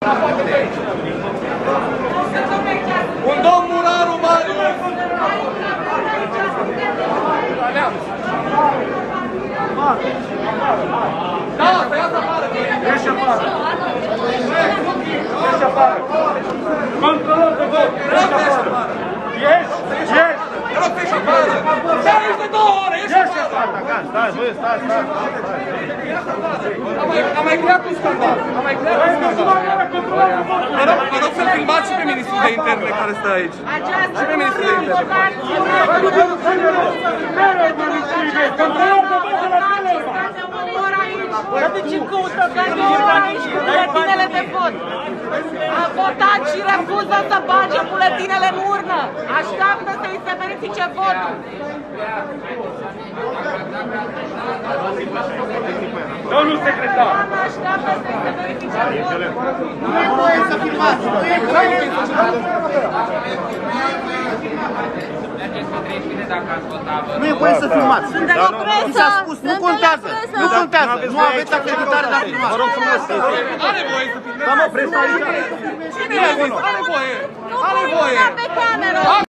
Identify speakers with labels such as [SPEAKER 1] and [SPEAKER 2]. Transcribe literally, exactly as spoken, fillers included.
[SPEAKER 1] Un domn Muraru Marius! Da, tăiați afară! Ieși afară! Ieși afară! Controlor de vot! Ieși afară! Ieși! Ieși! Te rog, ieși afară! Stai aici de două ore! Ieși afară! Stai, băi, stai, stai! Am mai creat un scandal! Am mai creat un scandal! Vă rog să-l filmați și pe ministrul de interne care stă aici. Și pe ministrul de interne.
[SPEAKER 2] Dar de ce căută aici buletinele de vot? A votat și refuză să bage buletinele în urnă. Așteaptă să-i se verifice votul.
[SPEAKER 1] Domnul secretar!
[SPEAKER 2] Așteaptă să-i se verifice votul.
[SPEAKER 3] Nu e voie să filmați! Nu e voie să Nu e voie să filmați!
[SPEAKER 2] Suntem o presă!
[SPEAKER 3] Mi s-a spus, nu contează! Nu contează! Nu aveți acreditare de a filma!
[SPEAKER 1] Vă rog frumos! Are voie să filmeze!
[SPEAKER 3] Am o presă aici!
[SPEAKER 1] Cine a zis? Are voie!
[SPEAKER 2] Nu
[SPEAKER 1] Are
[SPEAKER 2] pui
[SPEAKER 1] voie!
[SPEAKER 2] mâna pe cameră!